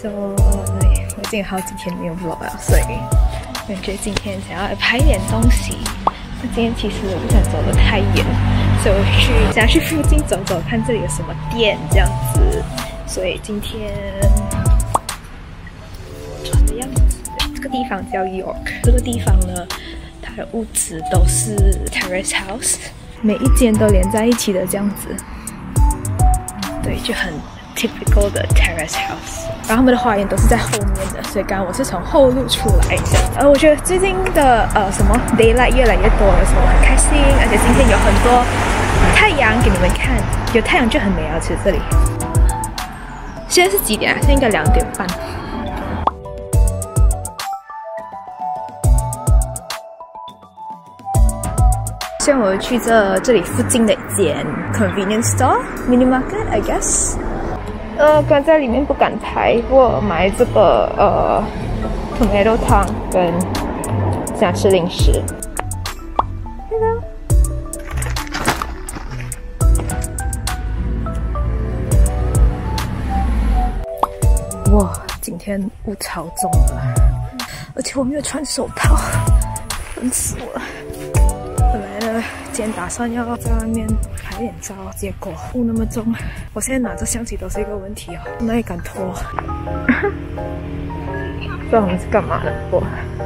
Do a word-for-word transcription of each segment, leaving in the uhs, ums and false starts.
So， 我已经有好几天没有 vlog 了，所以感觉今天想要来拍一点东西。那今天其实我不想走得太远，所以我去想要去附近走走，看这里有什么店这样子。所以今天穿的样子，这个地方叫 York。这个地方呢，它的屋子都是 terrace house， 每一间都连在一起的这样子。对，就很 typical 的 terrace house。然后他们的花园都是在后面的，所以刚刚我是从后路出来这样。呃，我觉得最近的呃什么 daylight 越来越多了，所以我很开心。而且今天有很多太阳给你们看，有太阳就很美啊！其实这里。现在是几点啊？现在应该两点半。现在我去这这里附近的一间 convenience store mini market I guess。呃，刚在里面不敢拍，不过买这个呃 tomato 汤跟想吃零食。Hello。哇，今天雾超重的，而且我没有穿手套，烦死我了。本来呢，今天打算要在外面拍点照，结果雾那么重，我现在拿着相机都是一个问题哦，哪里敢拖？不知道我们是干嘛的，我。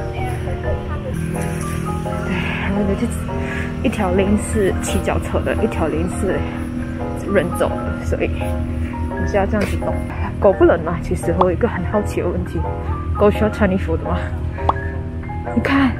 然后呢，就一条林是骑脚车的，一条林是人走的，所以我是要这样子动。狗不冷吗？其实我有一个很好奇的问题，狗需要穿衣服的吗？你看。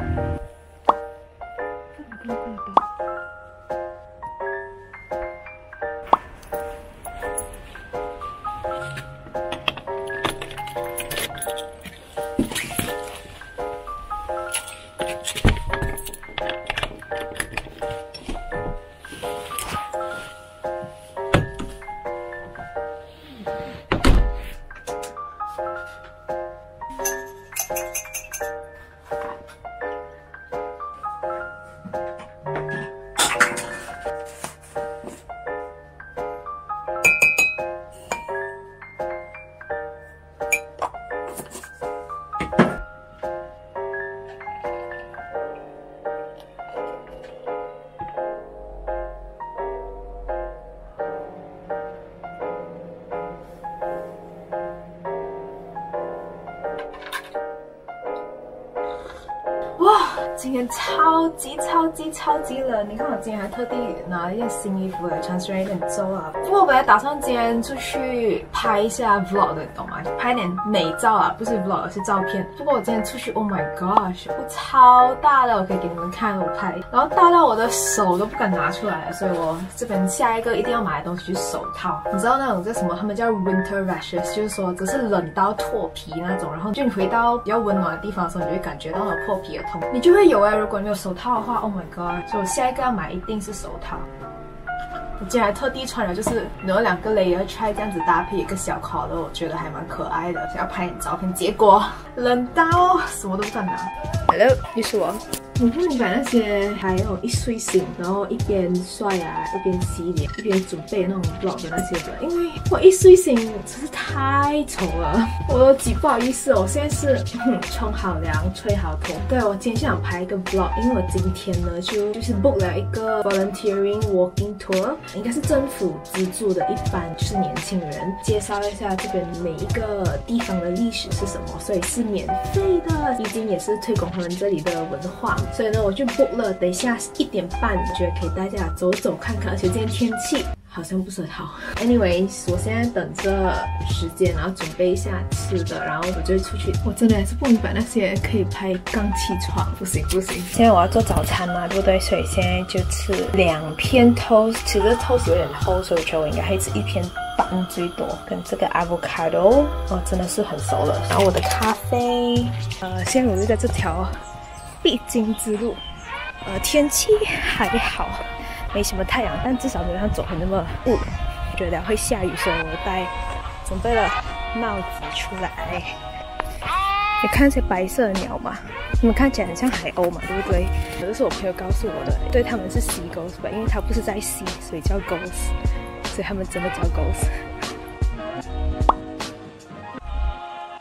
今天超级超级超级冷，你看我今天还特地拿了一件新衣服来穿，虽然有点皱啊。不过我本来打算今天出去拍一下 vlog 的，懂吗？拍点美照啊，不是 vlog 是照片。不过我今天出去 ，Oh my gosh， 我超大的，我可以给你们看我拍，然后大到我的手都不敢拿出来了，所以我这边下一个一定要买的东西就是手套。你知道那种叫什么？他们叫 winter rashes， 就是说只是冷到脱皮那种，然后就你回到比较温暖的地方的时候，你就会感觉到那种破皮的痛，你就会有哎。如果你有手套的话 ，Oh my god！ 所以我下一个要买一定是手套。我今天还特地穿了，就是有两个 layer try 这样子搭配一个小 collar， 我觉得还蛮可爱的，想要拍点照片，结果冷到什么都不敢拿。Hello， 又是我。我不明白那些还有一睡醒，然后一边刷牙一边洗脸一边准备那种 vlog 的那些人，因为我一睡醒真是太丑了，我都极不好意思哦。我现在是冲好凉吹好头。对，我今天想拍一个 vlog， 因为我今天呢就就是 book 了一个 volunteering walking tour， 应该是政府资助的一班，就是年轻人介绍一下这边每一个地方的历史是什么，所以是免费的，已经也是推广他们这里的文化。所以呢，我就 book 了，等一下一点半，我觉得可以带大家走走看看，而且今天天气好像不是很好。Anyways， 我现在等着时间，然后准备一下吃的，然后我就会出去。我真的还是不明白那些可以拍刚起床，不行不行。现在我要做早餐嘛，对不对？所以现在就吃两片 toast， 其实 toast 有点厚，所以我觉得我应该会吃一片半最多，跟这个 avocado， 哦，真的是很熟了。然后我的咖啡，呃，现在我就在这条必经之路，呃，天气还好，没什么太阳，但至少没有像走很那么雾。我觉得会下雨，所以我带准备了帽子出来。你看那些白色的鸟嘛，你们看起来很像海鸥嘛，对不对？这是我朋友告诉我的，对他们是 seagulls 吧，因为它不是在 sea， 所以叫 gulls， 所以他们真的叫 gulls。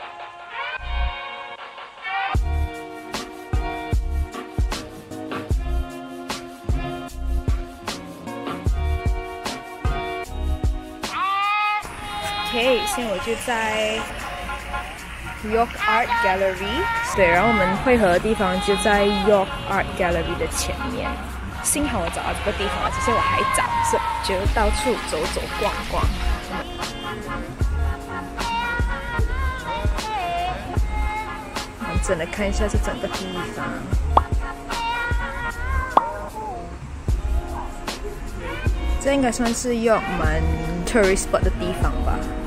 OK， 现在我就在 York Art Gallery， 对，然后我们汇合的地方就在 York Art Gallery 的前面。幸好我找到这个地方，只是我还早，所以就到处走走逛逛。完整的看一下这整个地方。这应该算是 York 蛮 tourist spot 的地方吧。